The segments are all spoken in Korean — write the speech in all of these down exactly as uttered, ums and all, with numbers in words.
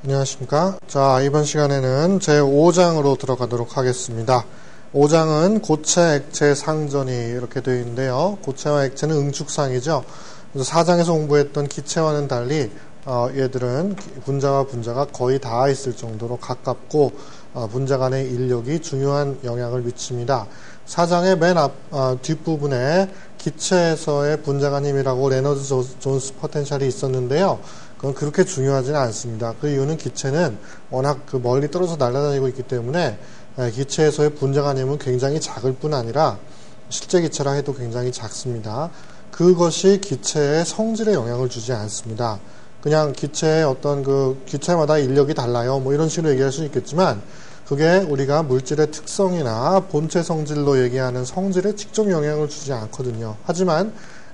안녕하십니까. 자, 이번 시간에는 제오 장으로 들어가도록 하겠습니다. 오 장은 고체, 액체, 상전이 이렇게 되어 있는데요. 고체와 액체는 응축상이죠. 그래서 사 장에서 공부했던 기체와는 달리 어, 얘들은 분자와 분자가 거의 닿아 있을 정도로 가깝고 어, 분자 간의 인력이 중요한 영향을 미칩니다. 사 장의 맨 앞, 어, 뒷부분에 기체에서의 분자 간 힘이라고 레너드 존스 포텐셜이 있었는데요. 그건 그렇게 중요하지는 않습니다. 그 이유는 기체는 워낙 그 멀리 떨어져 날아다니고 있기 때문에 기체에서의 분자 간 힘은 굉장히 작을 뿐 아니라 실제 기체라 해도 굉장히 작습니다. 그것이 기체의 성질에 영향을 주지 않습니다. 그냥 기체의 어떤 그 기체마다 인력이 달라요. 뭐 이런 식으로 얘기할 수 있겠지만 그게 우리가 물질의 특성이나 본체 성질로 얘기하는 성질에 직접 영향을 주지 않거든요. 하지만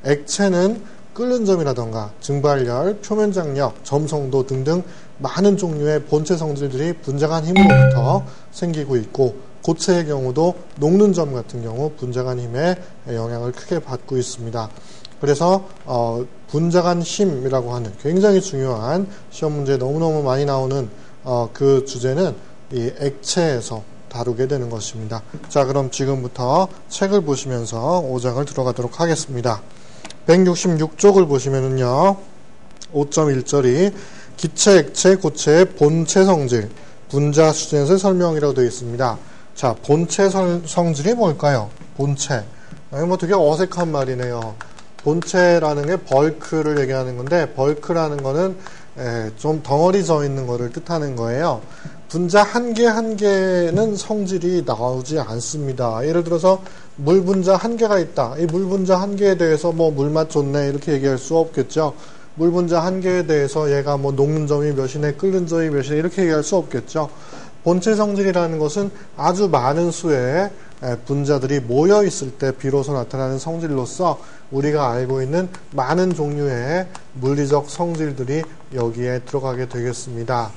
액체는 끓는 점이라던가 증발열, 표면 장력, 점성도 등등 많은 종류의 본체 성질들이 분자 간 힘으로부터 생기고 있고 고체의 경우도 녹는 점 같은 경우 분자 간 힘에 영향을 크게 받고 있습니다. 그래서 어, 분자 간 힘이라고 하는 굉장히 중요한 시험 문제에 너무너무 많이 나오는 어, 그 주제는 이 액체에서 다루게 되는 것입니다. 자, 그럼 지금부터 책을 보시면서 오 장을 들어가도록 하겠습니다. 백육십육 쪽을 보시면은요, 오 점 일 절이 기체, 액체, 고체의 본체 성질, 분자 수준에서의 설명이라고 되어 있습니다. 자, 본체 설, 성질이 뭘까요? 본체. 이거 뭐 되게 어색한 말이네요. 본체라는 게 벌크를 얘기하는 건데, 벌크라는 거는 에, 좀 덩어리 져 있는 거를 뜻하는 거예요. 분자 한 개 한 개는 성질이 나오지 않습니다. 예를 들어서 물 분자 한 개가 있다. 이 물 분자 한 개에 대해서 뭐 물맛 좋네 이렇게 얘기할 수 없겠죠. 물 분자 한 개에 대해서 얘가 뭐 녹는 점이 몇이네, 끓는 점이 몇이네 이렇게 얘기할 수 없겠죠. 본체 성질이라는 것은 아주 많은 수의 분자들이 모여 있을 때 비로소 나타나는 성질로서 우리가 알고 있는 많은 종류의 물리적 성질들이 여기에 들어가게 되겠습니다.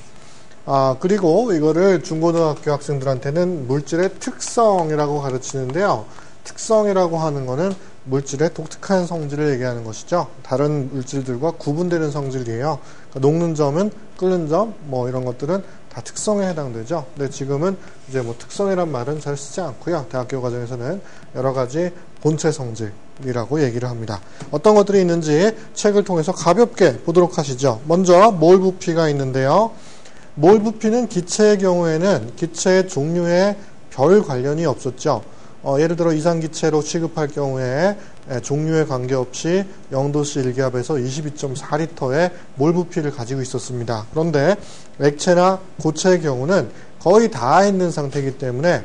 아, 그리고 이거를 중고등학교 학생들한테는 물질의 특성이라고 가르치는데요. 특성이라고 하는 거는 물질의 독특한 성질을 얘기하는 것이죠. 다른 물질들과 구분되는 성질이에요. 그러니까 녹는 점은 끓는 점, 뭐 이런 것들은 다 특성에 해당되죠. 근데 지금은 이제 뭐 특성이란 말은 잘 쓰지 않고요. 대학교 과정에서는 여러 가지 본체 성질이라고 얘기를 합니다. 어떤 것들이 있는지 책을 통해서 가볍게 보도록 하시죠. 먼저 몰 부피가 있는데요. 몰 부피는 기체의 경우에는 기체의 종류에 별 관련이 없었죠. 어, 예를 들어 이산기체로 취급할 경우에 에, 종류에 관계없이 영도씨 일 기압에서 이십이 점 사 리터의 몰 부피를 가지고 있었습니다. 그런데 액체나 고체의 경우는 거의 닿아 있는 상태이기 때문에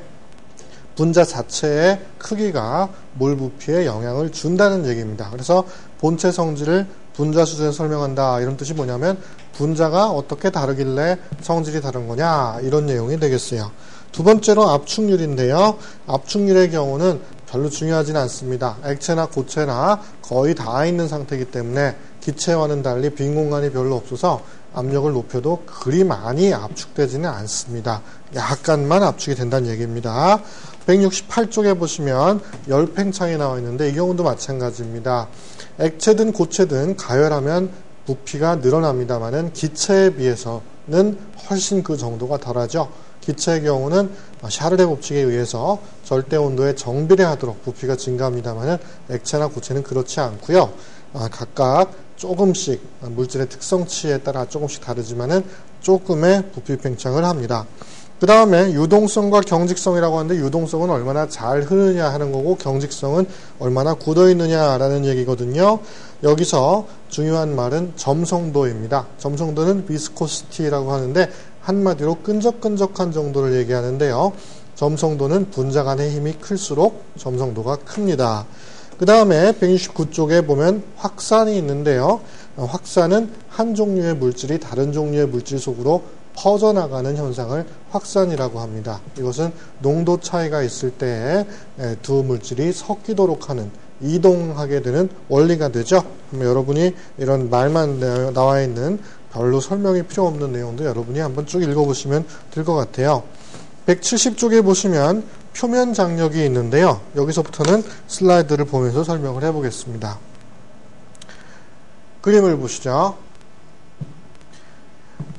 분자 자체의 크기가 몰 부피에 영향을 준다는 얘기입니다. 그래서 본체 성질을 분자 수준에 설명한다. 이런 뜻이 뭐냐면 분자가 어떻게 다르길래 성질이 다른 거냐 이런 내용이 되겠어요. 두 번째로 압축률인데요. 압축률의 경우는 별로 중요하진 않습니다. 액체나 고체나 거의 닿아 있는 상태이기 때문에 기체와는 달리 빈 공간이 별로 없어서 압력을 높여도 그리 많이 압축되지는 않습니다. 약간만 압축이 된다는 얘기입니다. 백육십팔 쪽에 보시면 열팽창이 나와 있는데 이 경우도 마찬가지입니다. 액체든 고체든 가열하면 부피가 늘어납니다만은 기체에 비해서는 훨씬 그 정도가 덜하죠. 기체의 경우는 샤를의 법칙에 의해서 절대 온도에 정비례하도록 부피가 증가합니다만은 액체나 고체는 그렇지 않고요. 아, 각각 조금씩 물질의 특성치에 따라 조금씩 다르지만은 조금의 부피 팽창을 합니다. 그 다음에 유동성과 경직성이라고 하는데 유동성은 얼마나 잘 흐르냐 하는 거고 경직성은 얼마나 굳어 있느냐라는 얘기거든요. 여기서 중요한 말은 점성도입니다. 점성도는 비스코시티라고 하는데 한마디로 끈적끈적한 정도를 얘기하는데요. 점성도는 분자 간의 힘이 클수록 점성도가 큽니다. 그 다음에 백육십구 쪽에 보면 확산이 있는데요. 확산은 한 종류의 물질이 다른 종류의 물질 속으로 퍼져나가는 현상을 확산이라고 합니다. 이것은 농도 차이가 있을 때 두 물질이 섞이도록 하는, 이동하게 되는 원리가 되죠. 여러분이 이런 말만 나와 있는 별로 설명이 필요 없는 내용도 여러분이 한번 쭉 읽어보시면 될 것 같아요. 백칠십 쪽에 보시면 표면 장력이 있는데요. 여기서부터는 슬라이드를 보면서 설명을 해보겠습니다. 그림을 보시죠.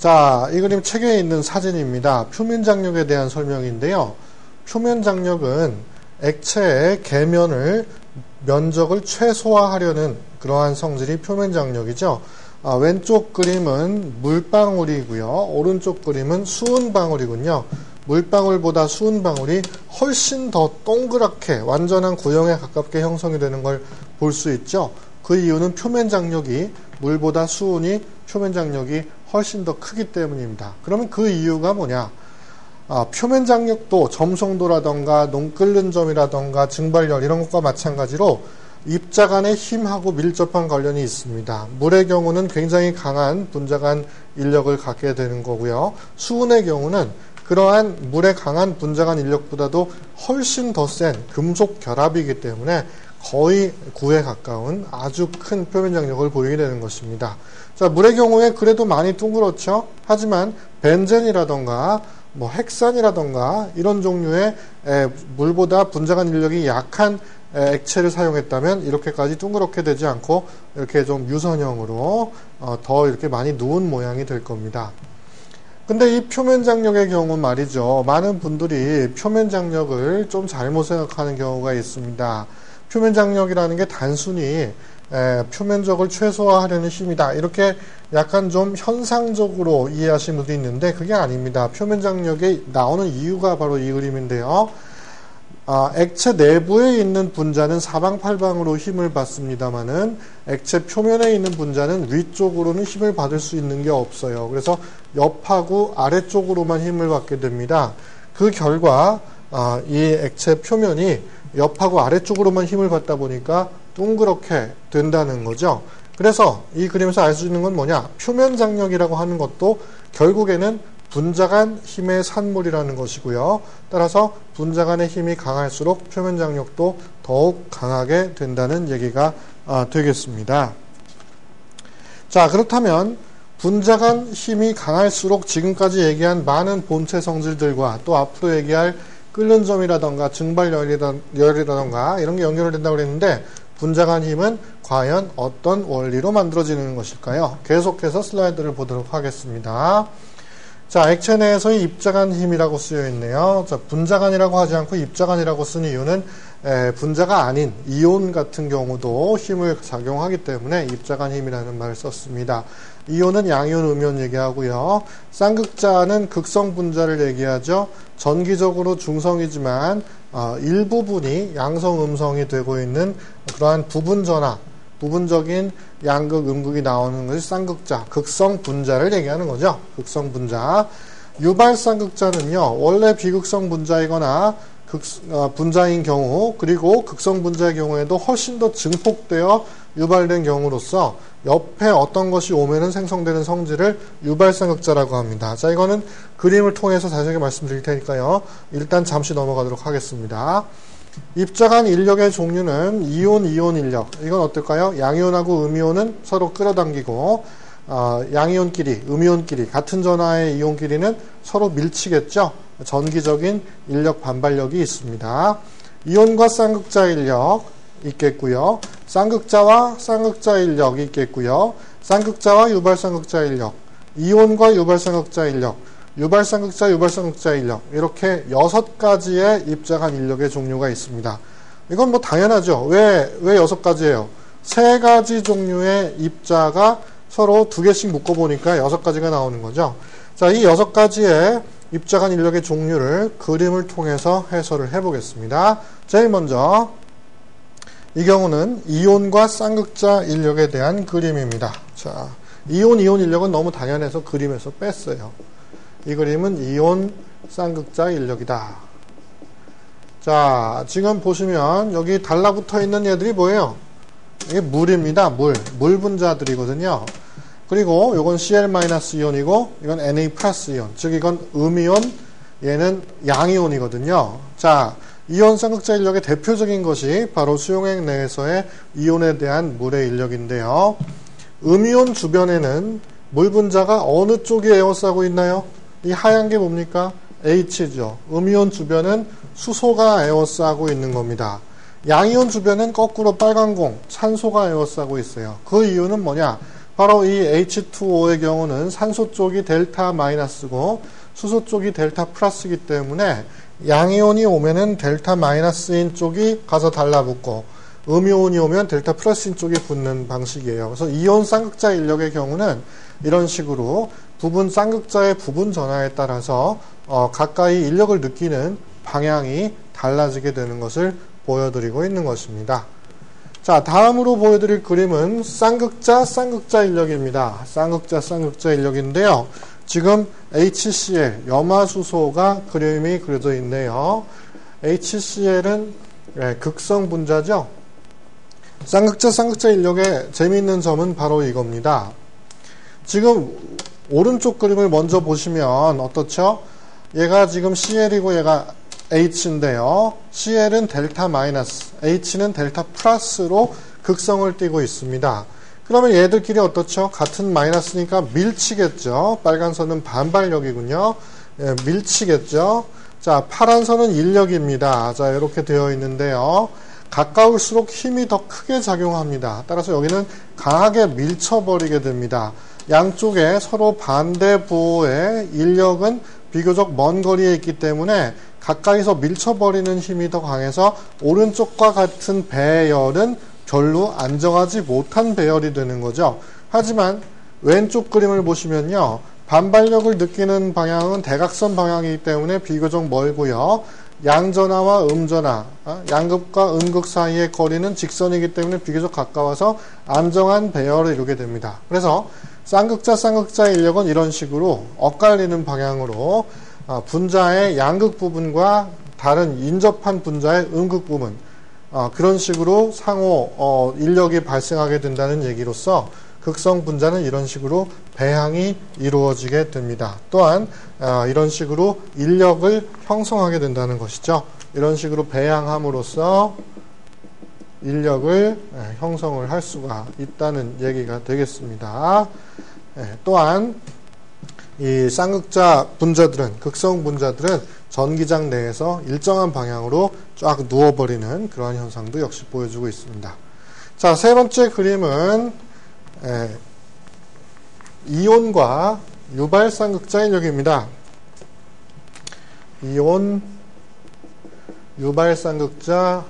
자, 이 그림 책에 있는 사진입니다. 표면 장력에 대한 설명인데요. 표면 장력은 액체의 계면을 면적을 최소화하려는 그러한 성질이 표면 장력이죠. 아, 왼쪽 그림은 물방울이고요. 오른쪽 그림은 수은방울이군요. 물방울보다 수은방울이 훨씬 더 동그랗게 완전한 구형에 가깝게 형성이 되는 걸 볼 수 있죠. 그 이유는 표면 장력이 물보다 수은이 표면 장력이 훨씬 더 크기 때문입니다. 그러면 그 이유가 뭐냐? 아, 표면 장력도 점성도라던가 농끓는 점이라던가 증발열 이런 것과 마찬가지로 입자 간의 힘하고 밀접한 관련이 있습니다. 물의 경우는 굉장히 강한 분자간 인력을 갖게 되는 거고요. 수은의 경우는 그러한 물의 강한 분자간 인력보다도 훨씬 더 센 금속 결합이기 때문에 거의 구에 가까운 아주 큰 표면 장력을 보이게 되는 것입니다. 자, 물의 경우에 그래도 많이 둥그렇죠. 하지만 벤젠이라던가 뭐 핵산이라던가 이런 종류의 에, 물보다 분자간 인력이 약한 에, 액체를 사용했다면 이렇게까지 둥그렇게 되지 않고 이렇게 좀 유선형으로 어, 더 이렇게 많이 누운 모양이 될 겁니다. 근데 이 표면 장력의 경우 말이죠. 많은 분들이 표면 장력을 좀 잘못 생각하는 경우가 있습니다. 표면 장력이라는 게 단순히 에, 표면적을 최소화하려는 힘이다. 이렇게 약간 좀 현상적으로 이해하시는 분도 있는데 그게 아닙니다. 표면 장력이 나오는 이유가 바로 이 그림인데요. 아, 액체 내부에 있는 분자는 사방팔방으로 힘을 받습니다만은 액체 표면에 있는 분자는 위쪽으로는 힘을 받을 수 있는 게 없어요. 그래서 옆하고 아래쪽으로만 힘을 받게 됩니다. 그 결과 아, 이 액체 표면이 옆하고 아래쪽으로만 힘을 받다 보니까 둥그렇게 된다는 거죠. 그래서 이 그림에서 알 수 있는 건 뭐냐? 표면 장력이라고 하는 것도 결국에는 분자간 힘의 산물이라는 것이고요. 따라서 분자간의 힘이 강할수록 표면 장력도 더욱 강하게 된다는 얘기가 아, 되겠습니다. 자, 그렇다면 분자간 힘이 강할수록 지금까지 얘기한 많은 본체 성질들과 또 앞으로 얘기할 끓는 점이라던가 증발열이라던가 이런 게 연결이 된다고 그랬는데 분자간 힘은 과연 어떤 원리로 만들어지는 것일까요? 계속해서 슬라이드를 보도록 하겠습니다. 자, 액체 내에서의 입자간 힘이라고 쓰여 있네요. 자, 분자간이라고 하지 않고 입자간이라고 쓴 이유는 에, 분자가 아닌 이온 같은 경우도 힘을 작용하기 때문에 입자간 힘이라는 말을 썼습니다. 이온은 양이온, 음이온 얘기하고요. 쌍극자는 극성 분자를 얘기하죠. 전기적으로 중성이지만 어, 일부분이 양성, 음성이 되고 있는 그러한 부분 전하, 부분적인 양극, 음극이 나오는 것이 쌍극자, 극성 분자를 얘기하는 거죠. 극성 분자. 유발 쌍극자는요, 원래 비극성 분자이거나 극, 어, 분자인 경우, 그리고 극성 분자의 경우에도 훨씬 더 증폭되어 유발된 경우로서 옆에 어떤 것이 오면은 생성되는 성질을 유발 쌍극자라고 합니다. 자, 이거는 그림을 통해서 자세하게 말씀드릴 테니까요. 일단 잠시 넘어가도록 하겠습니다. 입자간 인력의 종류는 이온, 이온 인력. 이건 어떨까요? 양이온하고 음이온은 서로 끌어당기고 어, 양이온끼리, 음이온끼리 같은 전하의 이온끼리는 서로 밀치겠죠. 전기적인 인력 반발력이 있습니다. 이온과 쌍극자 인력 있겠고요. 쌍극자와 쌍극자 인력이 있겠고요. 쌍극자와 유발 쌍극자 인력, 이온과 유발 쌍극자 인력, 유발 쌍극자, 유발 쌍극자 인력, 이렇게 여섯 가지의 입자간 인력의 종류가 있습니다. 이건 뭐 당연하죠. 왜, 왜 여섯 가지예요? 세 가지 종류의 입자가 서로 두 개씩 묶어보니까 여섯 가지가 나오는 거죠. 자, 이 여섯 가지의 입자간 인력의 종류를 그림을 통해서 해설을 해보겠습니다. 제일 먼저 이 경우는 이온과 쌍극자 인력에 대한 그림입니다. 자, 이온, 이온 인력은 너무 당연해서 그림에서 뺐어요. 이 그림은 이온 쌍극자 인력이다. 자, 지금 보시면 여기 달라붙어 있는 얘들이 뭐예요? 이게 물입니다. 물. 물 분자들이거든요. 그리고 이건 씨엘-이온이고 이건 엔에이 플러스 이온. 즉 이건 음이온, 얘는 양이온이거든요. 자, 이온 쌍극자 인력의 대표적인 것이 바로 수용액 내에서의 이온에 대한 물의 인력인데요. 음이온 주변에는 물 분자가 어느 쪽에 에워싸고 있나요? 이 하얀 게 뭡니까? H죠. 음이온 주변은 수소가 에워싸고 있는 겁니다. 양이온 주변은 거꾸로 빨간 공, 산소가 에워싸고 있어요. 그 이유는 뭐냐? 바로 이 에이치 투 오의 경우는 산소 쪽이 델타 마이너스고 수소 쪽이 델타 플러스이기 때문에 양이온이 오면은 델타 마이너스인 쪽이 가서 달라붙고 음이온이 오면 델타 플러스인 쪽이 붙는 방식이에요. 그래서 이온 쌍극자 인력의 경우는 이런 식으로 부분 쌍극자의 부분 전하에 따라서 어, 가까이 인력을 느끼는 방향이 달라지게 되는 것을 보여드리고 있는 것입니다. 자, 다음으로 보여드릴 그림은 쌍극자 쌍극자 인력입니다. 쌍극자 쌍극자 인력인데요. 지금 에이치씨엘, 염화수소가 그림이 그려져 있네요. 에이치씨엘은 네, 극성 분자죠. 쌍극자 쌍극자 인력의 재미있는 점은 바로 이겁니다. 지금 오른쪽 그림을 먼저 보시면 어떻죠? 얘가 지금 씨엘이고 얘가 H인데요. 씨엘은 델타 마이너스, H는 델타 플러스로 극성을 띠고 있습니다. 그러면 얘들끼리 어떻죠? 같은 마이너스니까 밀치겠죠. 빨간 선은 반발력이군요. 예, 밀치겠죠. 자, 파란 선은 인력입니다. 자, 이렇게 되어 있는데요. 가까울수록 힘이 더 크게 작용합니다. 따라서 여기는 강하게 밀쳐버리게 됩니다. 양쪽에 서로 반대 부호의 인력은 비교적 먼 거리에 있기 때문에 가까이서 밀쳐버리는 힘이 더 강해서 오른쪽과 같은 배열은 별로 안정하지 못한 배열이 되는 거죠. 하지만 왼쪽 그림을 보시면요. 반발력을 느끼는 방향은 대각선 방향이기 때문에 비교적 멀고요. 양전하와 음전하, 양극과 음극 사이의 거리는 직선이기 때문에 비교적 가까워서 안정한 배열을 이루게 됩니다. 그래서 쌍극자 쌍극자 인력은 이런 식으로 엇갈리는 방향으로 분자의 양극 부분과 다른 인접한 분자의 음극 부분, 그런 식으로 상호 인력이 발생하게 된다는 얘기로서 극성 분자는 이런 식으로 배양이 이루어지게 됩니다. 또한 이런 식으로 인력을 형성하게 된다는 것이죠. 이런 식으로 배양함으로써 인력을 형성을 할 수가 있다는 얘기가 되겠습니다. 또한 이 쌍극자 분자들은, 극성 분자들은 전기장 내에서 일정한 방향으로 쫙 누워버리는 그러한 현상도 역시 보여주고 있습니다. 자, 세 번째 그림은 에, 이온과 유발 쌍극자 인력입니다. 이온, 유발 쌍극자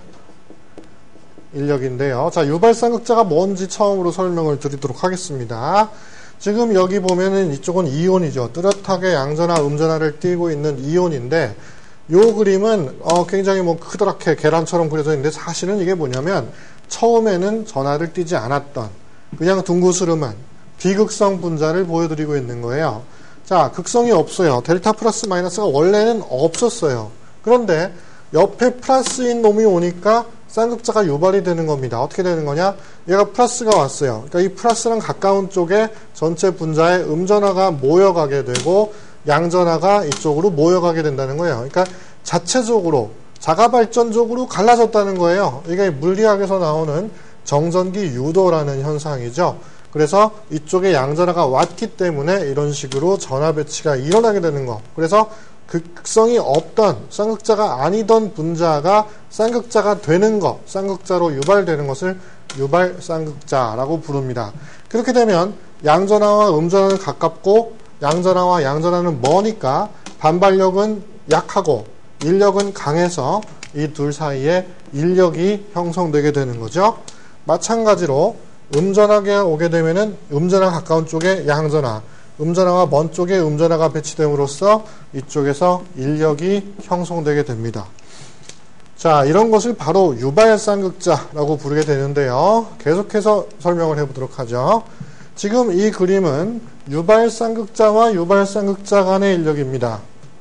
인력인데요. 자, 유발 쌍극자가 뭔지 처음으로 설명을 드리도록 하겠습니다. 지금 여기 보면은 이쪽은 이온이죠. 뚜렷하게 양전하, 음전하를 띠고 있는 이온인데, 요 그림은 어, 굉장히 뭐 크더랗게 계란처럼 그려져 있는데 사실은 이게 뭐냐면 처음에는 전하를 띠지 않았던 그냥 둥구스름한 비극성 분자를 보여드리고 있는 거예요. 자, 극성이 없어요. 델타 플러스 마이너스가 원래는 없었어요. 그런데 옆에 플러스인 놈이 오니까 쌍극자가 유발이 되는 겁니다. 어떻게 되는 거냐? 얘가 플러스가 왔어요. 그러니까 이 플러스랑 가까운 쪽에 전체 분자의 음전하가 모여가게 되고 양전하가 이쪽으로 모여가게 된다는 거예요. 그러니까 자체적으로 자가발전적으로 갈라졌다는 거예요. 이게 물리학에서 나오는 정전기 유도라는 현상이죠. 그래서 이쪽에 양전하가 왔기 때문에 이런 식으로 전하 배치가 일어나게 되는 거. 그래서 극성이 없던 쌍극자가 아니던 분자가 쌍극자가 되는 것, 쌍극자로 유발되는 것을 유발 쌍극자라고 부릅니다. 그렇게 되면 양전하와 음전하는 가깝고 양전하와 양전하는 머니까 반발력은 약하고 인력은 강해서 이 둘 사이에 인력이 형성되게 되는 거죠. 마찬가지로 음전하게 오게 되면은 음전하 가까운 쪽에 양전하, 음전하와 먼 쪽에 음전하가 배치됨으로써 이쪽에서 인력이 형성되게 됩니다. 자, 이런 것을 바로 유발 쌍극자라고 부르게 되는데요. 계속해서 설명을 해보도록 하죠. 지금 이 그림은 유발 쌍극자와 유발 쌍극자 간의 인력입니다.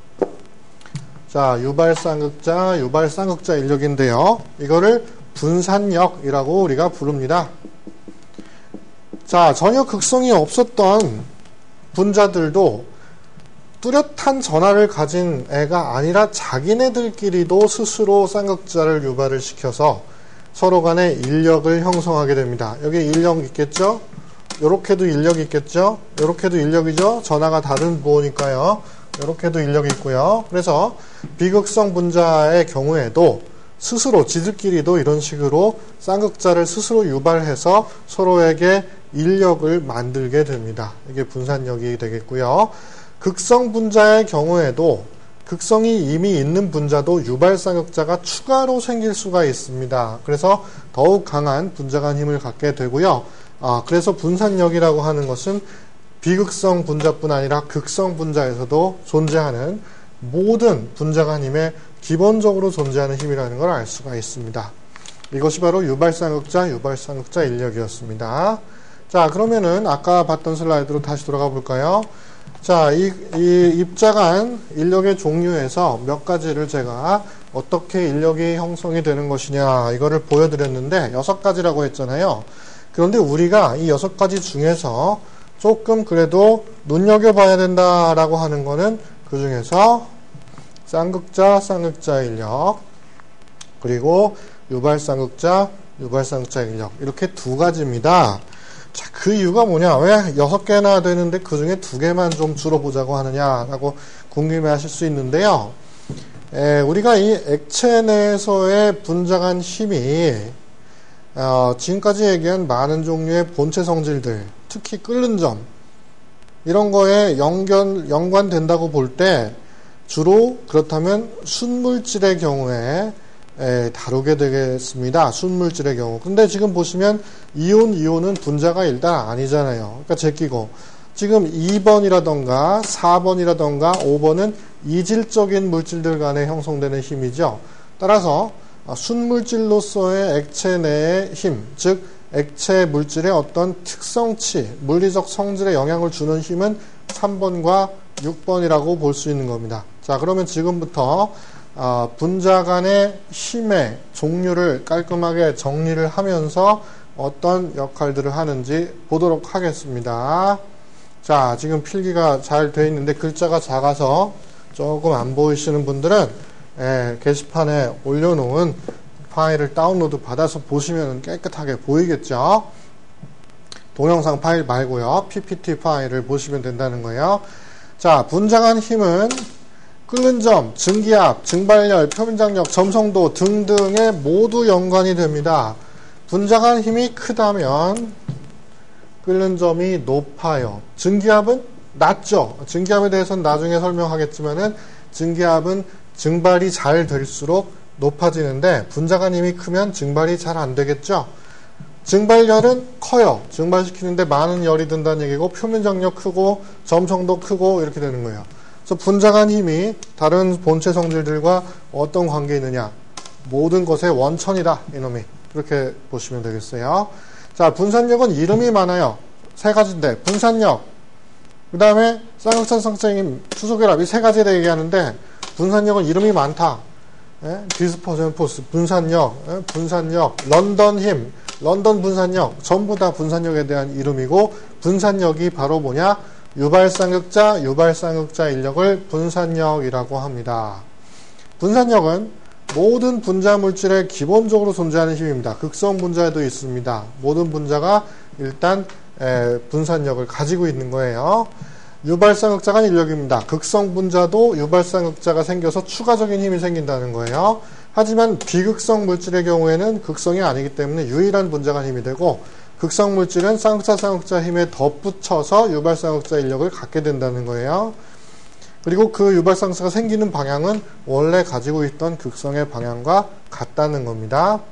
자, 유발 쌍극자, 유발 쌍극자 인력인데요. 이거를 분산력이라고 우리가 부릅니다. 자, 전혀 극성이 없었던 분자들도 뚜렷한 전하를 가진 애가 아니라 자기네들끼리도 스스로 쌍극자를 유발을 시켜서 서로 간에 인력을 형성하게 됩니다. 여기 인력 있겠죠? 요렇게도 인력이 있겠죠? 요렇게도 인력이죠? 전하가 다른 부호니까요. 요렇게도 인력이 있고요. 그래서 비극성 분자의 경우에도 스스로 지들끼리도 이런 식으로 쌍극자를 스스로 유발해서 서로에게 인력을 만들게 됩니다. 이게 분산력이 되겠고요. 극성 분자의 경우에도 극성이 이미 있는 분자도 유발 쌍극자가 추가로 생길 수가 있습니다. 그래서 더욱 강한 분자 간 힘을 갖게 되고요. 아, 그래서 분산력이라고 하는 것은 비극성 분자뿐 아니라 극성 분자에서도 존재하는 모든 분자 간 힘에 기본적으로 존재하는 힘이라는 걸 알 수가 있습니다. 이것이 바로 유발 쌍극자, 유발 쌍극자 인력이었습니다. 자, 그러면은 아까 봤던 슬라이드로 다시 돌아가 볼까요? 자, 이, 이 입자간 인력의 종류에서 몇 가지를 제가 어떻게 인력이 형성이 되는 것이냐 이거를 보여드렸는데 여섯 가지라고 했잖아요. 그런데 우리가 이 여섯 가지 중에서 조금 그래도 눈여겨봐야 된다라고 하는 거는 그 중에서 쌍극자, 쌍극자 인력 그리고 유발 쌍극자, 유발 쌍극자 인력 이렇게 두 가지입니다. 자, 그 이유가 뭐냐? 왜 여섯 개나 되는데 그 중에 두 개만 좀 주로 보자고 하느냐라고 궁금해 하실 수 있는데요. 에, 우리가 이 액체 내에서의 분자 간 힘이 어, 지금까지 얘기한 많은 종류의 본체 성질들, 특히 끓는 점 이런 거에 연결, 연관된다고 볼 때 주로 그렇다면 순물질의 경우에 에, 다루게 되겠습니다. 순물질의 경우. 근데 지금 보시면 이온, 이온은 분자가 일단 아니잖아요. 그러니까 제끼고 지금 이 번이라던가 사 번이라던가 오 번은 이질적인 물질들 간에 형성되는 힘이죠. 따라서 순물질로서의 액체 내의 힘, 즉 액체 물질의 어떤 특성치, 물리적 성질에 영향을 주는 힘은 삼 번과 육 번이라고 볼 수 있는 겁니다. 자, 그러면 지금부터 어, 분자 간의 힘의 종류를 깔끔하게 정리를 하면서 어떤 역할들을 하는지 보도록 하겠습니다. 자, 지금 필기가 잘 되어 있는데 글자가 작아서 조금 안 보이시는 분들은 예, 게시판에 올려놓은 파일을 다운로드 받아서 보시면 깨끗하게 보이겠죠. 동영상 파일 말고요. 피피티 파일을 보시면 된다는 거예요. 자, 분자 간 힘은 끓는 점, 증기압, 증발열, 표면장력, 점성도 등등에 모두 연관이 됩니다. 분자 간 힘이 크다면 끓는 점이 높아요. 증기압은 낮죠. 증기압에 대해서는 나중에 설명하겠지만은 증기압은 증발이 잘 될수록 높아지는데 분자 간 힘이 크면 증발이 잘 안 되겠죠. 증발열은 커요. 증발시키는데 많은 열이 든다는 얘기고 표면장력 크고 점성도 크고 이렇게 되는 거예요. 그래서 분자 간 힘이 다른 본체 성질들과 어떤 관계에 있느냐. 모든 것의 원천이다. 이놈이. 그렇게 보시면 되겠어요. 자, 분산력은 이름이 많아요. 세 가지인데 분산력, 그 다음에 쌍극자, 쌍극자 힘, 수소결합 이 세 가지에 대해 얘기하는데 분산력은 이름이 많다. 예? 디스퍼전 포스, 분산력, 예? 분산력, 런던 힘, 런던 분산력 전부 다 분산력에 대한 이름이고 분산력이 바로 뭐냐? 유발쌍극자, 유발쌍극자 인력을 분산력이라고 합니다. 분산력은 모든 분자 물질에 기본적으로 존재하는 힘입니다. 극성 분자에도 있습니다. 모든 분자가 일단 에, 분산력을 가지고 있는 거예요. 유발쌍극자가 인력입니다. 극성 분자도 유발쌍극자가 생겨서 추가적인 힘이 생긴다는 거예요. 하지만 비극성 물질의 경우에는 극성이 아니기 때문에 유일한 분자 간 힘이 되고 극성 물질은 쌍극자, 쌍극자 힘에 덧붙여서 유발쌍극자 인력을 갖게 된다는 거예요. 그리고 그 유발쌍극자가 생기는 방향은 원래 가지고 있던 극성의 방향과 같다는 겁니다.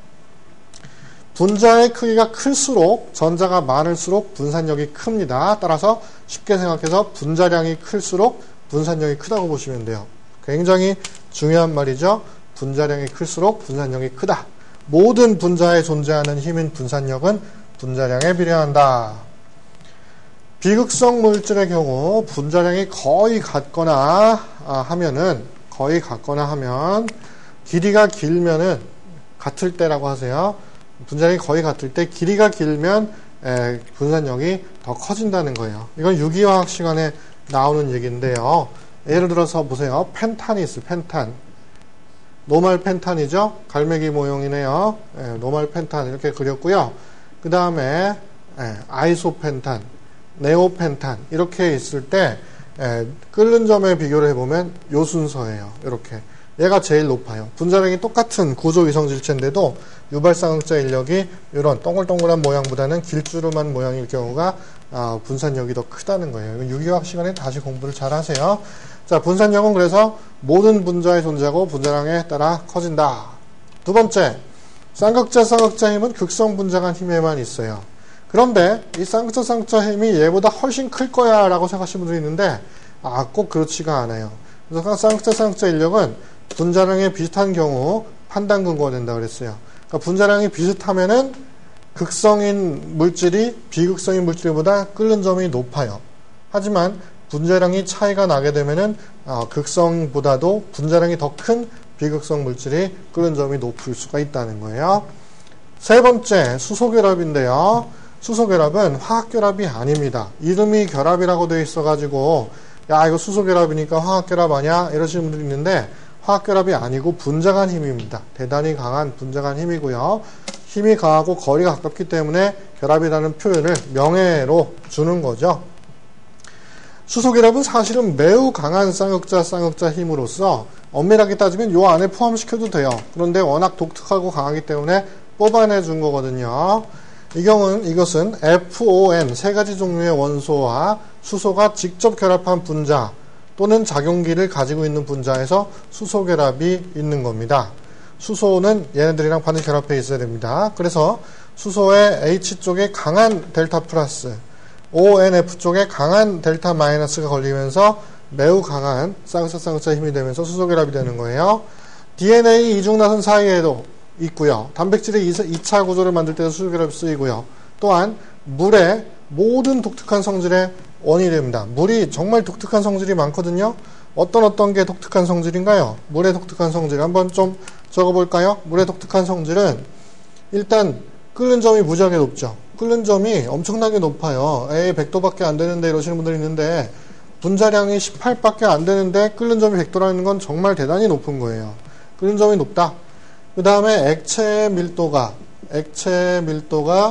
분자의 크기가 클수록 전자가 많을수록 분산력이 큽니다. 따라서 쉽게 생각해서 분자량이 클수록 분산력이 크다고 보시면 돼요. 굉장히 중요한 말이죠. 분자량이 클수록 분산력이 크다. 모든 분자에 존재하는 힘인 분산력은 분자량에 비례한다. 비극성 물질의 경우 분자량이 거의 같거나 하면은 거의 같거나 하면 길이가 길면은 같을 때라고 하세요. 분자량이 거의 같을 때 길이가 길면 에, 분산력이 더 커진다는 거예요. 이건 유기화학 시간에 나오는 얘기인데요. 예를 들어서 보세요. 펜탄이 있어요. 펜탄. 노말 펜탄이죠. 갈매기 모형이네요. 에, 노말 펜탄 이렇게 그렸고요. 그 다음에 아이소펜탄, 네오펜탄 이렇게 있을 때 에, 끓는 점에 비교를 해보면 요 순서예요. 이렇게 얘가 제일 높아요. 분자량이 똑같은 구조 위성질체인데도 유발쌍극자 인력이 이런 동글동글한 모양보다는 길주름한 모양일 경우가 아, 분산력이 더 크다는 거예요. 유기화학 시간에 다시 공부를 잘 하세요. 자, 분산력은 그래서 모든 분자의 존재하고 분자량에 따라 커진다. 두 번째, 쌍극자 쌍극자 힘은 극성 분자간 힘에만 있어요. 그런데 이 쌍극자 쌍극자 힘이 얘보다 훨씬 클 거야 라고 생각하시는 분들이 있는데 아, 꼭 그렇지가 않아요. 그래서 쌍극자 쌍극자 인력은 분자량이 비슷한 경우 판단 근거가 된다 그랬어요. 그러니까 분자량이 비슷하면은 극성인 물질이 비극성인 물질보다 끓는 점이 높아요. 하지만 분자량이 차이가 나게 되면은 어, 극성보다도 분자량이 더 큰 비극성 물질이 끓는 점이 높을 수가 있다는 거예요. 세 번째, 수소결합인데요. 수소결합은 화학결합이 아닙니다. 이름이 결합이라고 되어 있어가지고 야 이거 수소결합이니까 화학결합 아니야? 이러시는 분들이 있는데 화학결합이 아니고 분자간 힘입니다. 대단히 강한 분자간 힘이고요. 힘이 강하고 거리가 가깝기 때문에 결합이라는 표현을 명예로 주는 거죠. 수소결합은 사실은 매우 강한 쌍극자 쌍극자 힘으로써 엄밀하게 따지면 요 안에 포함시켜도 돼요. 그런데 워낙 독특하고 강하기 때문에 뽑아내 준 거거든요. 이 경우는 이것은 에프오엔 세 가지 종류의 원소와 수소가 직접 결합한 분자 또는 작용기를 가지고 있는 분자에서 수소결합이 있는 겁니다. 수소는 얘네들이랑 반드시 결합해 있어야 됩니다. 그래서 수소의 H 쪽에 강한 델타 플러스, 오엔에프 쪽에 강한 델타 마이너스가 걸리면서 매우 강한 쌍극자 쌍극자 힘이 되면서 수소결합이 되는 거예요. 디엔에이 이중나선 사이에도 있고요. 단백질의 이 차 구조를 만들 때도 수소결합이 쓰이고요. 또한 물의 모든 독특한 성질의 원인이 됩니다. 물이 정말 독특한 성질이 많거든요. 어떤 어떤 게 독특한 성질인가요? 물의 독특한 성질 한번 좀 적어볼까요? 물의 독특한 성질은 일단 끓는 점이 무지하게 높죠. 끓는 점이 엄청나게 높아요. 에이 백 도밖에 안 되는데 이러시는 분들이 있는데 분자량이 십팔밖에 안 되는데 끓는 점이 백 도라는 건 정말 대단히 높은 거예요. 끓는 점이 높다. 그 다음에 액체의 밀도가 액체의 밀도가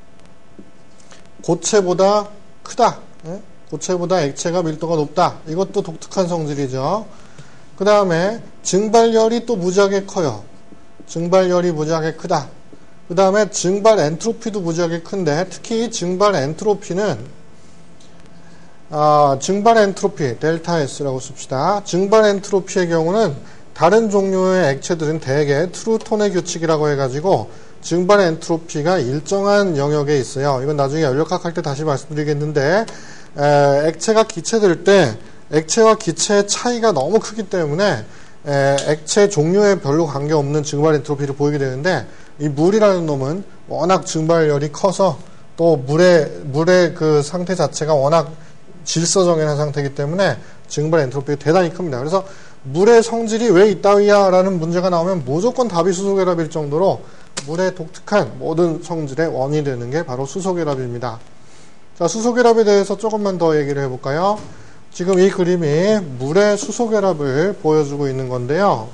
고체보다 크다. 예? 고체보다 액체가 밀도가 높다. 이것도 독특한 성질이죠. 그 다음에 증발열이 또 무지하게 커요. 증발열이 무지하게 크다. 그 다음에 증발 엔트로피도 무지하게 큰데 특히 증발 엔트로피는 아, 증발 엔트로피 델타 S라고 씁시다. 증발 엔트로피의 경우는 다른 종류의 액체들은 대개 트루톤의 규칙이라고 해가지고 증발 엔트로피가 일정한 영역에 있어요. 이건 나중에 연력학 할 때 다시 말씀드리겠는데 에, 액체가 기체될 때 액체와 기체의 차이가 너무 크기 때문에 에, 액체 종류에 별로 관계없는 증발 엔트로피를 보이게 되는데 이 물이라는 놈은 워낙 증발열이 커서 또 물의 물의 그 상태 자체가 워낙 질서정연한 상태이기 때문에 증발 엔트로피가 대단히 큽니다. 그래서 물의 성질이 왜 이따위야 라는 문제가 나오면 무조건 답이 수소결합일 정도로 물의 독특한 모든 성질의 원인이 되는 게 바로 수소결합입니다. 자, 수소결합에 대해서 조금만 더 얘기를 해볼까요? 지금 이 그림이 물의 수소결합을 보여주고 있는 건데요.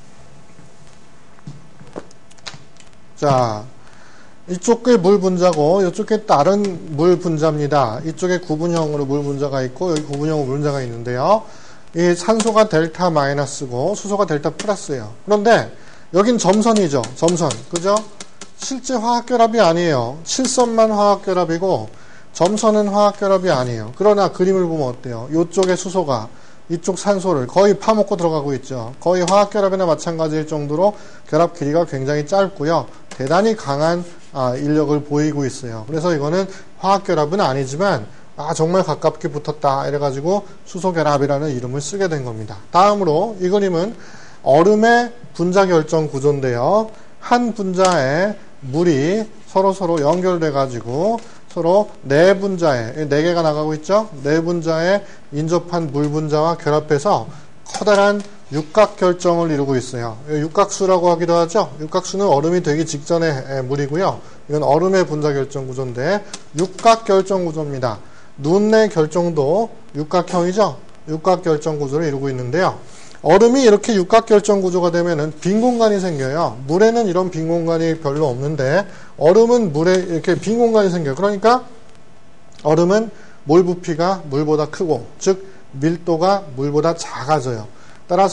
자, 이쪽에 물 분자고 이쪽에 다른 물 분자입니다. 이쪽에 구분형으로 물 분자가 있고 여기 구분형으로 물 분자가 있는데요. 이 산소가 델타 마이너스고 수소가 델타 플러스예요. 그런데 여긴 점선이죠. 점선. 그죠? 실제 화학결합이 아니에요. 칠선만 화학결합이고 점선은 화학결합이 아니에요. 그러나 그림을 보면 어때요? 이쪽에 수소가 이쪽 산소를 거의 파먹고 들어가고 있죠. 거의 화학결합이나 마찬가지일 정도로 결합 길이가 굉장히 짧고요. 대단히 강한 아, 인력을 보이고 있어요. 그래서 이거는 화학결합은 아니지만 아 정말 가깝게 붙었다 이래가지고 수소결합이라는 이름을 쓰게 된 겁니다. 다음으로 이 그림은 얼음의 분자 결정 구조인데요. 한 분자에 물이 서로서로 연결돼 가지고 서로 네 분자에 네 개가 나가고 있죠. 네 분자에 인접한 물 분자와 결합해서 커다란 육각 결정을 이루고 있어요. 육각수라고 하기도 하죠. 육각수는 얼음이 되기 직전의 물이고요. 이건 얼음의 분자 결정 구조인데 육각 결정 구조입니다. 눈의 결정도 육각형이죠. 육각 결정 구조를 이루고 있는데요. 얼음이 이렇게 육각 결정 구조가 되면은 빈 공간이 생겨요. 물에는 이런 빈 공간이 별로 없는데 얼음은 물에 이렇게 빈 공간이 생겨요. 그러니까 얼음은 몰 부피가 물보다 크고 즉 밀도가 물보다 작아져요. 따라서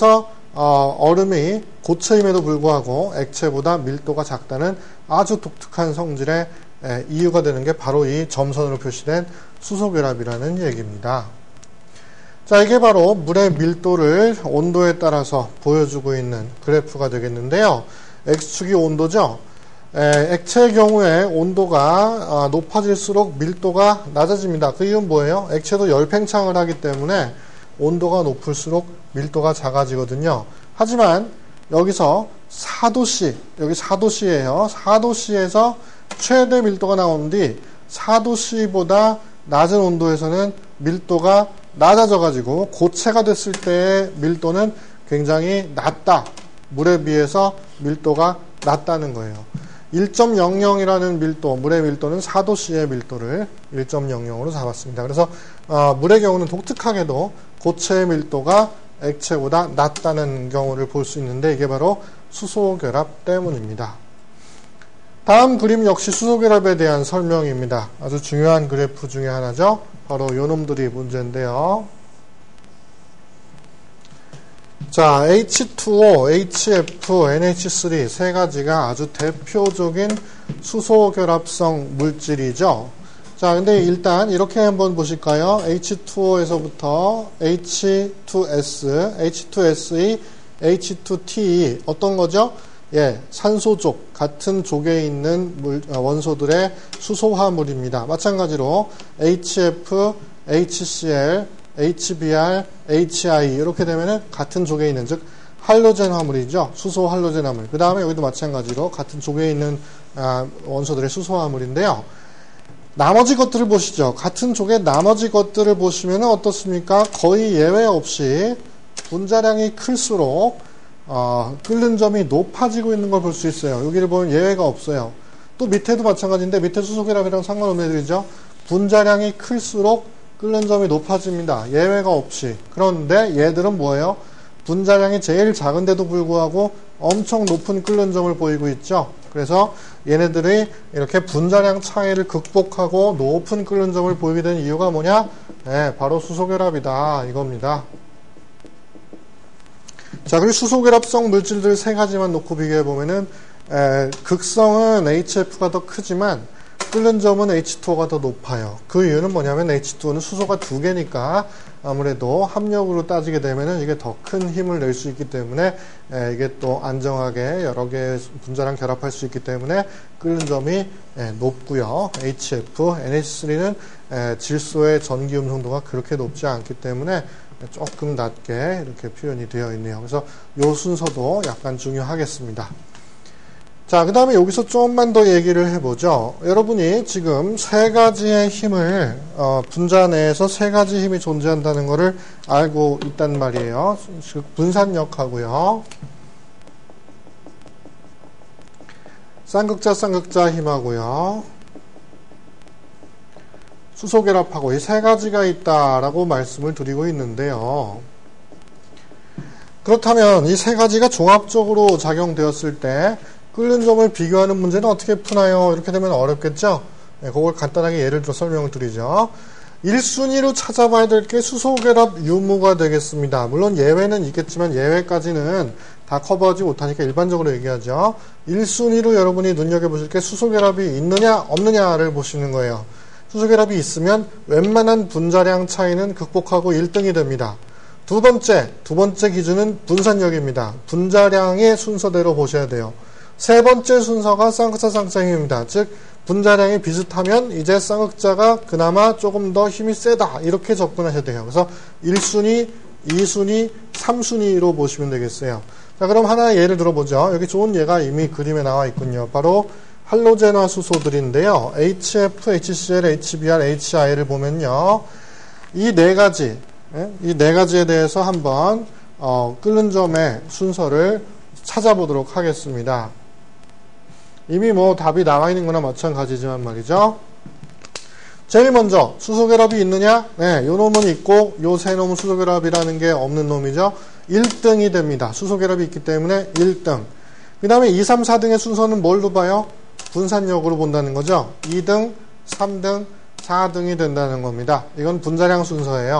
어, 얼음이 고체임에도 불구하고 액체보다 밀도가 작다는 아주 독특한 성질의 에, 이유가 되는 게 바로 이 점선으로 표시된 수소결합이라는 얘기입니다. 자, 이게 바로 물의 밀도를 온도에 따라서 보여주고 있는 그래프가 되겠는데요. X축이 온도죠. 에, 액체의 경우에 온도가 어, 높아질수록 밀도가 낮아집니다. 그 이유는 뭐예요? 액체도 열팽창을 하기 때문에 온도가 높을수록 밀도가 작아지거든요. 하지만 여기서 사 도씨, 여기 사 도씨예요. 사 도씨에서 최대 밀도가 나온 뒤 사 도씨보다 낮은 온도에서는 밀도가 낮아져가지고 고체가 됐을 때의 밀도는 굉장히 낮다. 물에 비해서 밀도가 낮다는 거예요. 일 점 영영이라는 밀도, 물의 밀도는 사 도씨의 밀도를 일 점 영영으로 잡았습니다. 그래서 어, 물의 경우는 독특하게도 고체의 밀도가 액체보다 낮다는 경우를 볼 수 있는데 이게 바로 수소결합 때문입니다. 다음 그림 역시 수소결합에 대한 설명입니다. 아주 중요한 그래프 중에 하나죠. 바로 요놈들이 문제인데요. 자, 에이치 투 오, 에이치 에프, 엔 에이치 쓰리 세 가지가 아주 대표적인 수소결합성 물질이죠. 자, 근데 일단 이렇게 한번 보실까요? 에이치 투 오에서부터 에이치 투 에스, 에이치 투 에스이, 에이치 투 티 어떤 거죠? 예, 산소족, 같은 족에 있는 물, 원소들의 수소화물입니다. 마찬가지로 에이치 에프, 에이치 씨 엘, 에이치 비 알, 에이치 아이 이렇게 되면은 같은 족에 있는, 즉 할로젠 화물이죠. 수소 할로젠 화물. 그 다음에 여기도 마찬가지로 같은 족에 있는 아, 원소들의 수소 화물인데요. 나머지 것들을 보시죠. 같은 족의 나머지 것들을 보시면 어떻습니까? 거의 예외 없이 분자량이 클수록 어, 끓는 점이 높아지고 있는 걸 볼 수 있어요. 여기를 보면 예외가 없어요. 또 밑에도 마찬가지인데 밑에 수소결합이랑 상관없는 애들이죠. 분자량이 클수록 끓는 점이 높아집니다. 예외가 없이. 그런데 얘들은 뭐예요? 분자량이 제일 작은데도 불구하고 엄청 높은 끓는 점을 보이고 있죠. 그래서 얘네들이 이렇게 분자량 차이를 극복하고 높은 끓는 점을 보이게 된 이유가 뭐냐? 네, 바로 수소결합이다. 이겁니다. 자, 그리고 수소결합성 물질들 세 가지만 놓고 비교해 보면은 에, 극성은 에이치 에프가 더 크지만 끓는 점은 에이치 투 오가 더 높아요. 그 이유는 뭐냐면 에이치 투 오는 수소가 두 개니까 아무래도 합력으로 따지게 되면은 이게 더 큰 힘을 낼 수 있기 때문에 에, 이게 또 안정하게 여러 개의 분자랑 결합할 수 있기 때문에 끓는 점이 에, 높고요. 에이치 에프, 엔 에이치 쓰리는 에, 질소의 전기 음성도가 그렇게 높지 않기 때문에 조금 낮게 이렇게 표현이 되어 있네요. 그래서 이 순서도 약간 중요하겠습니다. 자, 그 다음에 여기서 조금만 더 얘기를 해보죠. 여러분이 지금 세 가지의 힘을, 어, 분자 내에서 세 가지 힘이 존재한다는 것을 알고 있단 말이에요. 즉, 분산력하고요. 쌍극자, 쌍극자 힘하고요. 수소결합하고 이 세 가지가 있다라고 말씀을 드리고 있는데요. 그렇다면 이 세 가지가 종합적으로 작용되었을 때 끓는 점을 비교하는 문제는 어떻게 푸나요? 이렇게 되면 어렵겠죠? 네, 그걸 간단하게 예를 들어 설명을 드리죠. 일 순위로 찾아봐야 될 게 수소결합 유무가 되겠습니다. 물론 예외는 있겠지만 예외까지는 다 커버하지 못하니까 일반적으로 얘기하죠. 일 순위로 여러분이 눈여겨보실 게 수소결합이 있느냐 없느냐를 보시는 거예요. 수소결합이 있으면 웬만한 분자량 차이는 극복하고 일 등이 됩니다. 두 번째, 두 번째 기준은 분산력입니다. 분자량의 순서대로 보셔야 돼요. 세 번째 순서가 쌍극자 쌍극자 힘입니다. 즉 분자량이 비슷하면 이제 쌍극자가 그나마 조금 더 힘이 세다 이렇게 접근하셔야 돼요. 그래서 일 순위, 이 순위, 삼 순위로 보시면 되겠어요. 자, 그럼 하나의 예를 들어보죠. 여기 좋은 예가 이미 그림에 나와 있군요. 바로 할로젠화 수소들인데요. 에이치 에프, 에이치 씨 엘, 에이치 비 알, 에이치 아이를 보면요. 이 네 가지, 이 네 가지에 대해서 한번 어, 끓는 점의 순서를 찾아보도록 하겠습니다. 이미 뭐 답이 나와 있는 거나 마찬가지지만 말이죠. 제일 먼저 수소결합이 있느냐? 네, 요 놈은 있고 요 세 놈은 수소결합이라는 게 없는 놈이죠. 일 등이 됩니다. 수소결합이 있기 때문에 일 등. 그 다음에 이, 삼, 사 등의 순서는 뭘로 봐요? 분산력으로 본다는 거죠. 이 등, 삼 등, 사 등이 된다는 겁니다. 이건 분자량 순서예요.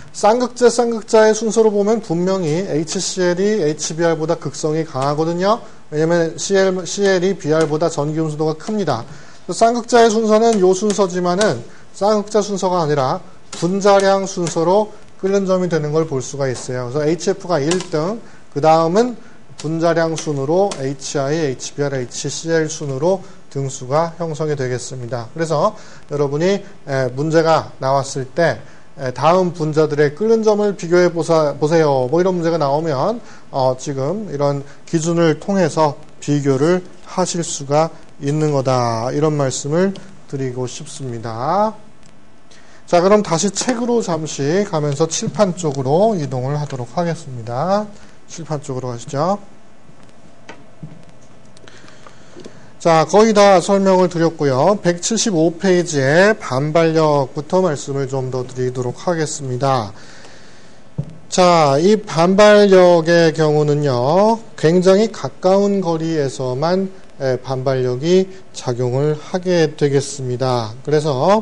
쌍극자, 쌍극자의 순서로 보면 분명히 에이치씨엘이 에이치비알보다 극성이 강하거든요. 왜냐면 씨엘, 씨엘이 비알보다 전기음수도가 큽니다. 쌍극자의 순서는 요 순서지만은 쌍극자 순서가 아니라 분자량 순서로 끓는 점이 되는 걸 볼 수가 있어요. 그래서 에이치에프가 일 등, 그 다음은 분자량 순으로 에이치아이, 에이치비알, 에이치씨엘 순으로 등수가 형성이 되겠습니다. 그래서 여러분이 문제가 나왔을 때 다음 분자들의 끓는 점을 비교해 보세요. 뭐 이런 문제가 나오면 어 지금 이런 기준을 통해서 비교를 하실 수가 있는 거다. 이런 말씀을 드리고 싶습니다. 자, 그럼 다시 책으로 잠시 가면서 칠판 쪽으로 이동을 하도록 하겠습니다. 칠판 쪽으로 가시죠. 자, 거의 다 설명을 드렸고요. 백칠십오 페이지에 반발력부터 말씀을 좀 더 드리도록 하겠습니다. 자, 이 반발력의 경우는요, 굉장히 가까운 거리에서만 반발력이 작용을 하게 되겠습니다. 그래서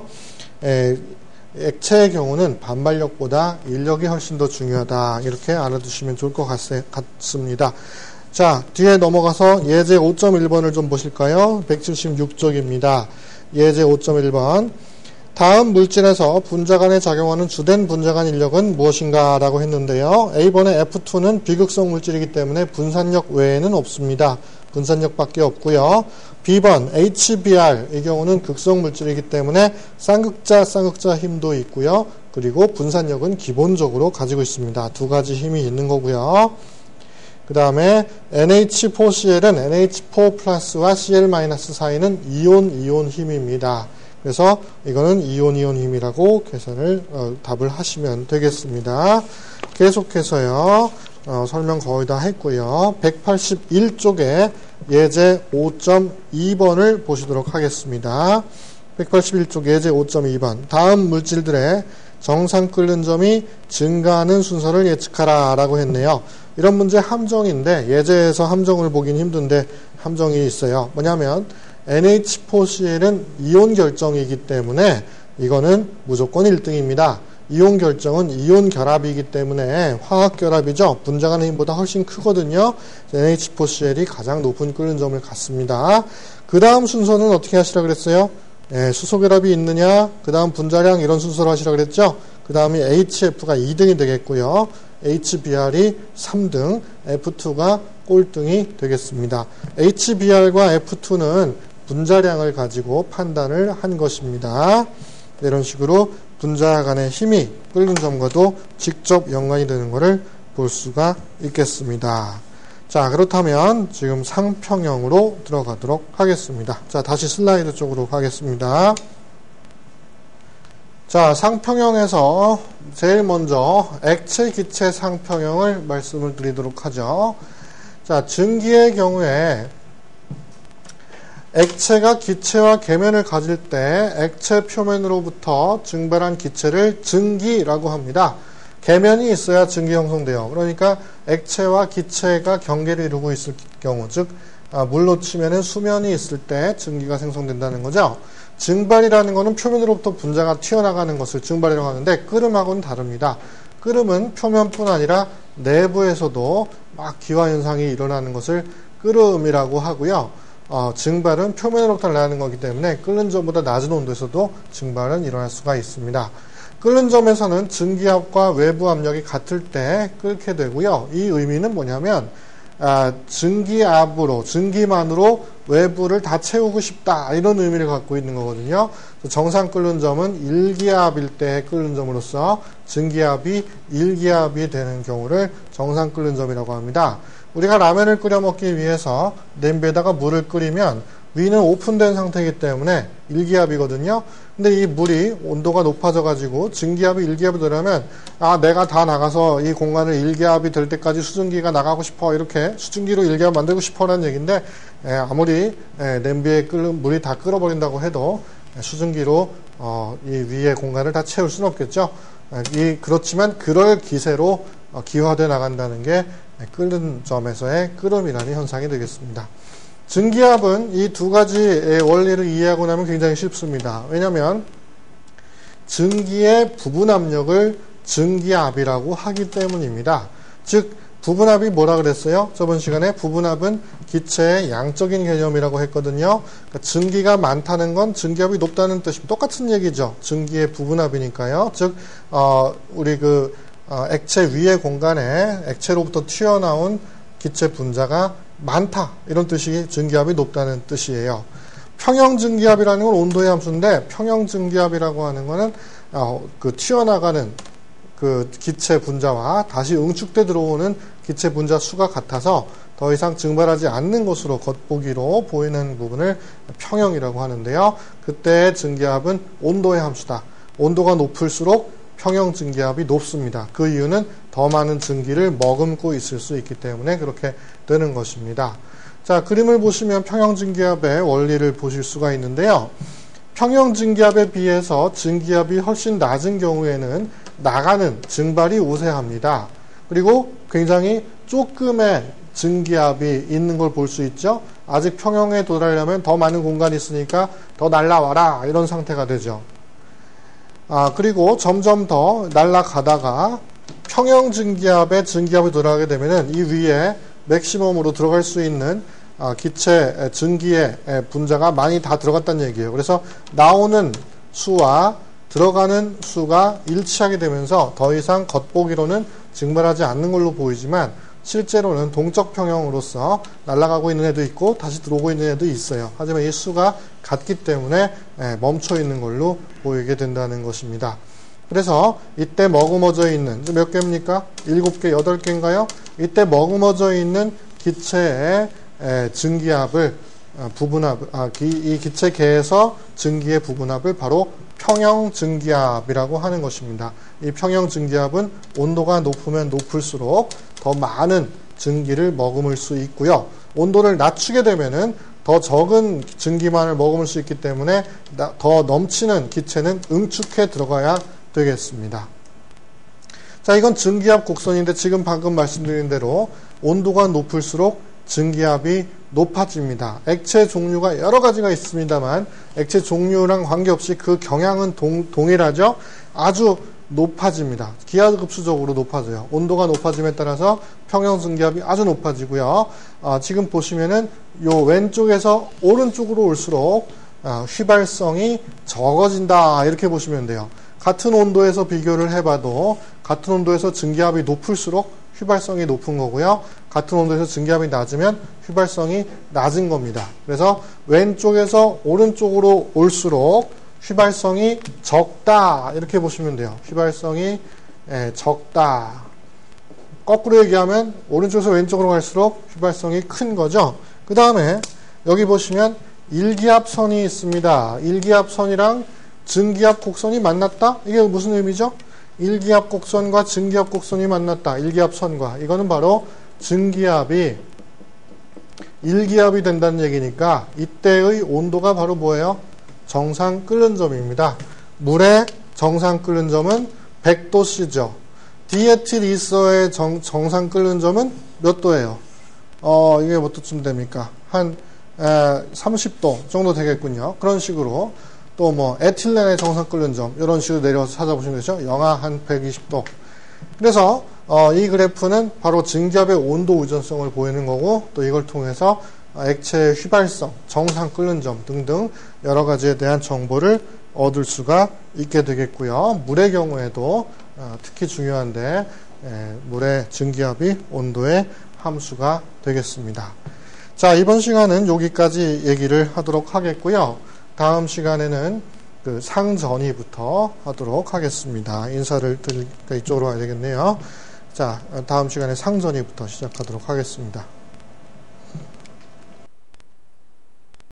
액체의 경우는 반발력보다 인력이 훨씬 더 중요하다. 이렇게 알아두시면 좋을 것 같습니다. 자, 뒤에 넘어가서 예제 오 점 일 번을 좀 보실까요? 백칠십육 쪽입니다. 예제 오 점 일 번. 다음 물질에서 분자 간에 작용하는 주된 분자 간 인력은 무엇인가? 라고 했는데요. A번의 에프 투는 비극성 물질이기 때문에 분산력 외에는 없습니다. 분산력밖에 없고요. B번 에이치비알, 이 경우는 극성 물질이기 때문에 쌍극자, 쌍극자 힘도 있고요. 그리고 분산력은 기본적으로 가지고 있습니다. 두 가지 힘이 있는 거고요. 그 다음에 엔에이치 포 씨엘은 엔에이치 포 플러스와 씨엘 마이너스 사이는 이온, 이온 힘입니다. 그래서 이거는 이온, 이온 힘이라고 계산을, 어, 답을 하시면 되겠습니다. 계속해서요, 어, 설명 거의 다 했고요. 백팔십일 쪽에 예제 오 점 이 번을 보시도록 하겠습니다. 백팔십일 쪽 예제 오 점 이 번. 다음 물질들의 정상 끓는 점이 증가하는 순서를 예측하라 라고 했네요. 이런 문제 함정인데 예제에서 함정을 보긴 힘든데 함정이 있어요. 뭐냐면 엔에이치 포 씨엘은 이온 결정이기 때문에 이거는 무조건 일 등입니다. 이온 결정은 이온 결합이기 때문에 화학 결합이죠. 분자 간의 힘보다 훨씬 크거든요. 엔에이치 포 씨엘이 가장 높은 끓는 점을 갖습니다. 그 다음 순서는 어떻게 하시라 그랬어요? 네, 수소 결합이 있느냐, 그 다음 분자량 이런 순서로 하시라 그랬죠. 그 다음에 에이치에프가 이 등이 되겠고요. 에이치비알이 삼 등, 에프 투가 꼴등이 되겠습니다. 에이치비알과 에프 투는 분자량을 가지고 판단을 한 것입니다. 이런 식으로 분자 간의 힘이 끓는 점과도 직접 연관이 되는 것을 볼 수가 있겠습니다. 자, 그렇다면 지금 상평형으로 들어가도록 하겠습니다. 자, 다시 슬라이드 쪽으로 가겠습니다. 자, 상평형에서 제일 먼저 액체, 기체 상평형을 말씀을 드리도록 하죠. 자, 증기의 경우에 액체가 기체와 계면을 가질 때 액체 표면으로부터 증발한 기체를 증기라고 합니다. 계면이 있어야 증기 형성돼요. 그러니까 액체와 기체가 경계를 이루고 있을 경우, 즉 물로 치면은 수면이 있을 때 증기가 생성된다는 거죠. 증발이라는 것은 표면으로부터 분자가 튀어나가는 것을 증발이라고 하는데 끓음하고는 다릅니다. 끓음은 표면뿐 아니라 내부에서도 막 기화현상이 일어나는 것을 끓음이라고 하고요. 어, 증발은 표면으로부터 나는 거기 때문에 끓는 점보다 낮은 온도에서도 증발은 일어날 수가 있습니다. 끓는 점에서는 증기압과 외부 압력이 같을 때 끓게 되고요. 이 의미는 뭐냐면 아, 증기압으로, 증기만으로 외부를 다 채우고 싶다 이런 의미를 갖고 있는 거거든요. 정상 끓는 점은 일 기압일 때 끓는 점으로서 증기압이 일 기압이 되는 경우를 정상 끓는 점이라고 합니다. 우리가 라면을 끓여 먹기 위해서 냄비에다가 물을 끓이면 위는 오픈된 상태이기 때문에 일 기압이거든요. 근데 이 물이 온도가 높아져 가지고 증기압이 일 기압이 되려면 아 내가 다 나가서 이 공간을 일 기압이 될 때까지 수증기가 나가고 싶어 이렇게 수증기로 일 기압 만들고 싶어라는 얘기인데 에, 아무리 에, 냄비에 끓는 물이 다 끓어버린다고 해도 에, 수증기로 어, 이 위에 공간을 다 채울 수는 없겠죠. 에, 이 그렇지만 그럴 기세로 어, 기화돼 나간다는 게 끓는 점에서의 끓음이라는 현상이 되겠습니다. 증기압은 이 두 가지의 원리를 이해하고 나면 굉장히 쉽습니다. 왜냐하면 증기의 부분 압력을 증기압이라고 하기 때문입니다. 즉 부분압이 뭐라 그랬어요? 저번 시간에 부분압은 기체의 양적인 개념이라고 했거든요. 그러니까 증기가 많다는 건 증기압이 높다는 뜻이 똑같은 얘기죠. 증기의 부분압이니까요. 즉 어, 우리 그 어, 액체 위의 공간에 액체로부터 튀어나온 기체 분자가 많다, 이런 뜻이 증기압이 높다는 뜻이에요. 평형증기압이라는 건 온도의 함수인데, 평형증기압이라고 하는 거는 어, 그 튀어나가는 그 기체 분자와 다시 응축돼 들어오는 기체 분자 수가 같아서 더 이상 증발하지 않는 것으로 겉보기로 보이는 부분을 평형이라고 하는데요. 그때의 증기압은 온도의 함수다. 온도가 높을수록 평형 증기압이 높습니다. 그 이유는 더 많은 증기를 머금고 있을 수 있기 때문에 그렇게 되는 것입니다. 자, 그림을 보시면 평형 증기압의 원리를 보실 수가 있는데요. 평형 증기압에 비해서 증기압이 훨씬 낮은 경우에는 나가는 증발이 우세합니다. 그리고 굉장히 조금의 증기압이 있는 걸 볼 수 있죠. 아직 평형에 도달하려면 더 많은 공간이 있으니까 더 날아와라, 이런 상태가 되죠. 아, 그리고 점점 더 날아가다가 평형 증기압에 증기압이 도달하게 되면은 이 위에 맥시멈으로 들어갈 수 있는 아, 기체 증기의 분자가 많이 다 들어갔다는 얘기예요. 그래서 나오는 수와 들어가는 수가 일치하게 되면서 더 이상 겉보기로는 증발하지 않는 걸로 보이지만 실제로는 동적 평형으로서 날아가고 있는 애도 있고 다시 들어오고 있는 애도 있어요. 하지만 이 수가 같기 때문에 멈춰 있는 걸로 보이게 된다는 것입니다. 그래서 이때 머금어져 있는 몇 개입니까? 일곱 개, 여덟 개인가요? 이때 머금어져 있는 기체의 증기압을 부분압, 아, 이 기체계에서 증기의 부분압을 바로 평형 증기압이라고 하는 것입니다. 이 평형 증기압은 온도가 높으면 높을수록 더 많은 증기를 머금을 수 있고요. 온도를 낮추게 되면은 더 적은 증기만을 머금을 수 있기 때문에 더 넘치는 기체는 응축해 들어가야 되겠습니다. 자, 이건 증기압 곡선인데 지금 방금 말씀드린 대로 온도가 높을수록 증기압이 높아집니다. 액체 종류가 여러 가지가 있습니다만 액체 종류랑 관계없이 그 경향은 동, 동일하죠. 아주 높아집니다. 기하급수적으로 높아져요. 온도가 높아짐에 따라서 평형 증기압이 아주 높아지고요. 아, 지금 보시면은 요 왼쪽에서 오른쪽으로 올수록 아, 휘발성이 적어진다, 이렇게 보시면 돼요. 같은 온도에서 비교를 해봐도 같은 온도에서 증기압이 높을수록 휘발성이 높은 거고요. 같은 온도에서 증기압이 낮으면 휘발성이 낮은 겁니다. 그래서 왼쪽에서 오른쪽으로 올수록 휘발성이 적다, 이렇게 보시면 돼요. 휘발성이 예, 적다. 거꾸로 얘기하면 오른쪽에서 왼쪽으로 갈수록 휘발성이 큰 거죠. 그 다음에 여기 보시면 일기압선이 있습니다. 일기압선이랑 증기압 곡선이 만났다? 이게 무슨 의미죠? 일기압 곡선과 증기압 곡선이 만났다. 일기압선과. 이거는 바로 증기압이 일기압이 된다는 얘기니까 이때의 온도가 바로 뭐예요? 정상 끓는 점입니다. 물의 정상 끓는 점은 백 도씨죠. 디에틸 이서의 정, 정상 끓는 점은 몇 도예요? 어, 이게 몇 도쯤 됩니까? 한 에, 삼십 도 정도 되겠군요. 그런 식으로 또 뭐 에틸렌의 정상 끓는 점 이런 식으로 내려와서 찾아보시면 되죠. 영하 한 백이십 도. 그래서 어, 이 그래프는 바로 증기압의 온도 의존성을 보이는 거고 또 이걸 통해서 액체의 휘발성, 정상 끓는 점 등등 여러 가지에 대한 정보를 얻을 수가 있게 되겠고요. 물의 경우에도 어, 특히 중요한데 에, 물의 증기압이 온도의 함수가 되겠습니다. 자, 이번 시간은 여기까지 얘기를 하도록 하겠고요. 다음 시간에는 그 상전이부터 하도록 하겠습니다. 인사를 드릴 때 이쪽으로 와야 되겠네요. 자, 다음 시간에 상전이부터 시작하도록 하겠습니다.